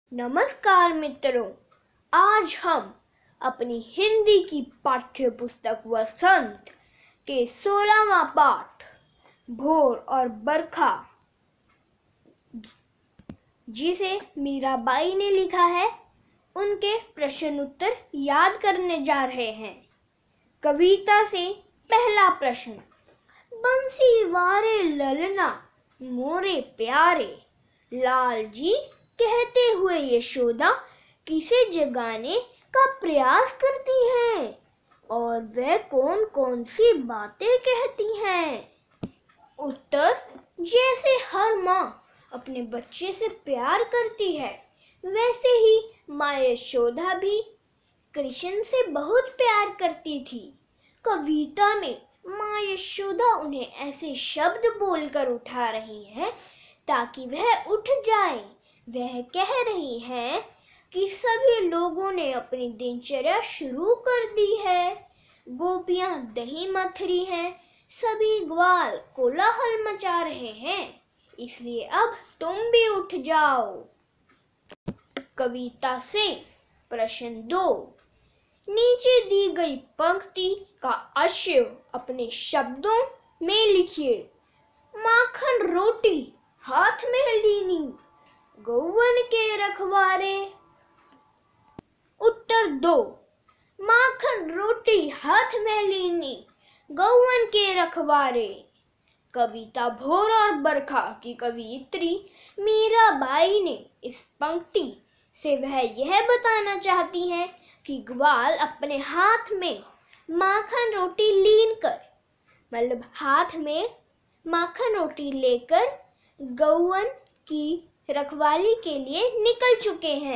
नमस्कार मित्रों, आज हम अपनी हिंदी की पाठ्य पुस्तक वसंत के 16वां पाठ भोर और बरखा, जिसे मीराबाई ने लिखा है, उनके प्रश्न उत्तर याद करने जा रहे हैं। कविता से पहला प्रश्न। बंसी वारे ललना मोरे प्यारे, लाल जी कहते हुए यशोदा किसे जगाने का प्रयास करती हैं और वह कौन कौन सी बातें कहती हैं? उत्तर। जैसे हर माँ अपने बच्चे से प्यार करती है, वैसे ही माँ यशोदा भी कृष्ण से बहुत प्यार करती थी। कविता में माँ यशोदा उन्हें ऐसे शब्द बोलकर उठा रही है ताकि वह उठ जाए। वह कह रही है कि सभी लोगों ने अपनी दिनचर्या शुरू कर दी है। गोपियां दही मथ रही हैं, सभी ग्वाल कोलाहल मचा रहे हैं, इसलिए अब तुम भी उठ जाओ। कविता से प्रश्न 2। नीचे दी गई पंक्ति का आशय अपने शब्दों में लिखिए। माखन रोटी हाथ में लीनी, गौवन के रखवारे। उत्तर 2। माखन रोटी हाथ में लीनी, गौवन के रखवारे। कविता भोर और बरखा की कवयित्री मीराबाई ने इस पंक्ति से वह यह बताना चाहती हैं कि ग्वाल अपने हाथ में माखन रोटी लीन कर, मतलब हाथ में माखन रोटी लेकर गौवन की रखवाली के लिए निकल चुके हैं।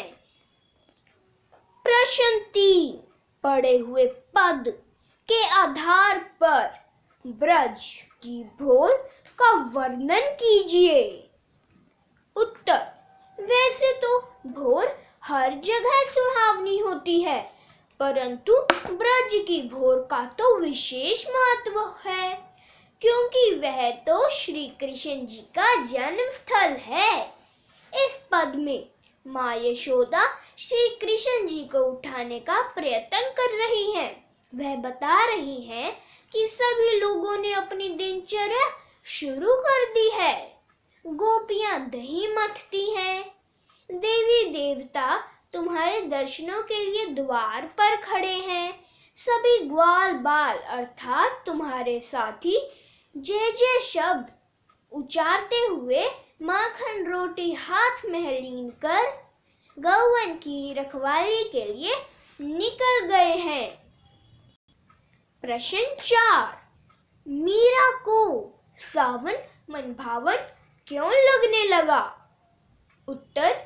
प्रश्न 3। पढ़े हुए पद के आधार पर ब्रज की भोर का वर्णन कीजिए। उत्तर। वैसे तो भोर हर जगह सुहावनी होती है, परंतु ब्रज की भोर का तो विशेष महत्व है, क्योंकि वह तो श्री कृष्ण जी का जन्म स्थल है। इस पद में माँ यशोदा श्री कृष्ण जी को उठाने का प्रयत्न कर रही हैं। वह बता रही हैं कि सभी लोगों ने अपनी दिनचर्या शुरू कर दी है। गोपियां दही मथती हैं, देवी देवता तुम्हारे दर्शनों के लिए द्वार पर खड़े हैं, सभी ग्वाल बाल अर्थात तुम्हारे साथी जय जय शब्द उच्चारते हुए माखन रोटी हाथ में लीन कर गौवन की रखवाली के लिए निकल गए हैं। प्रश्न 4। मीरा को सावन मनभावन क्यों लगने लगा? उत्तर।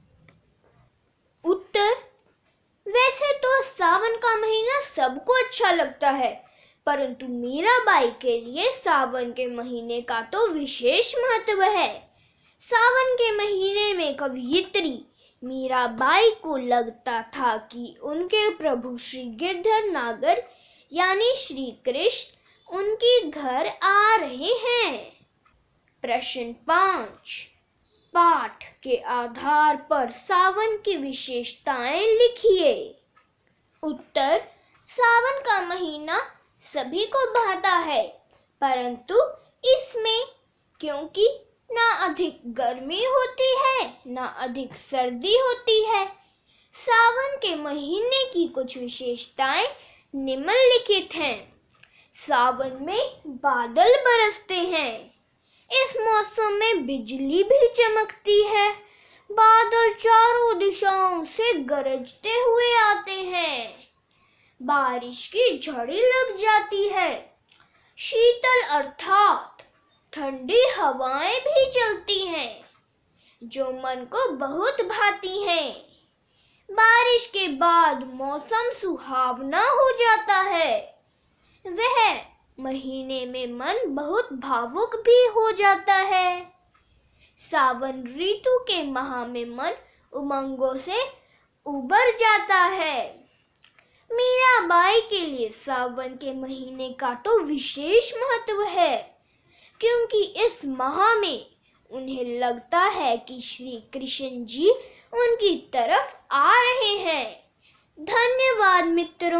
वैसे तो सावन का महीना सबको अच्छा लगता है, परंतु मीराबाई के लिए सावन के महीने का तो विशेष महत्व है। सावन के महीने में कवयित्री मीराबाई को लगता था कि उनके प्रभु श्री गिरधर नागर यानी श्री कृष्ण उनके घर आ रहे हैं। प्रश्न 5। पाठ के आधार पर सावन की विशेषताएं लिखिए। उत्तर। सावन का महीना सभी को भाता है, परंतु इसमें क्योंकि ना अधिक गर्मी होती है ना अधिक सर्दी होती है। सावन के महीने की कुछ विशेषताएं निम्नलिखित हैं। सावन में बादल बरसते हैं, इस मौसम में बिजली भी चमकती है, बादल चारों दिशाओं से गरजते हुए आते हैं, बारिश की झड़ी लग जाती है, शीतल अर्थात ठंडी हवाएं भी चलती हैं, जो मन को बहुत भाती हैं। बारिश के बाद मौसम सुहावना हो जाता है। वह महीने में मन बहुत भावुक भी हो जाता है। सावन ऋतु के माह में मन उमंगों से उबर जाता है। मीराबाई के लिए सावन के महीने का तो विशेष महत्व है, क्योंकि इस माह में उन्हें लगता है कि श्री कृष्ण जी उनकी तरफ आ रहे हैं। धन्यवाद मित्रों।